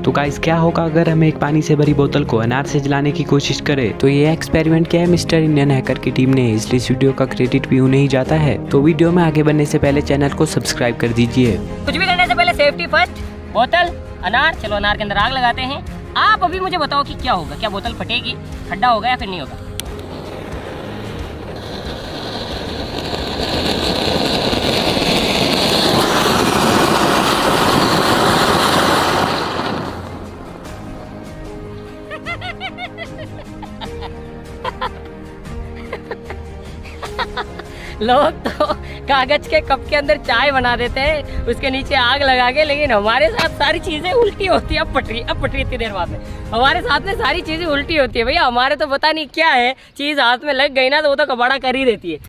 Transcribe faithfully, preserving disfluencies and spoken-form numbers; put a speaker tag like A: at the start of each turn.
A: तो गाइस क्या होगा अगर हम एक पानी से भरी बोतल को अनार से जलाने की कोशिश करें। तो ये एक्सपेरिमेंट क्या है मिस्टर इंडियन हैकर की टीम ने, इसलिए इस वीडियो का क्रेडिट भी उन्हें ही जाता है। तो वीडियो में आगे बढ़ने से पहले चैनल को सब्सक्राइब कर दीजिए।
B: कुछ भी करने से पहले सेफ्टी फर्स्ट। बोतल, अनार, चलो अनार के अंदर आग लगाते हैं। आप अभी मुझे बताओ कि क्या होगा, क्या बोतल फटेगी, ठंडा होगा या फिर नहीं होगा। लोग तो कागज के कप के अंदर चाय बना देते हैं, उसके नीचे आग लगा के, लेकिन हमारे साथ सारी चीजें उल्टी होती है। अब पटरी अब पटरी इतनी देर बाद में हमारे साथ में सारी चीजें उल्टी होती है। भैया हमारे तो पता नहीं क्या है, चीज हाथ में लग गई ना तो वो तो कबाड़ा कर ही देती है।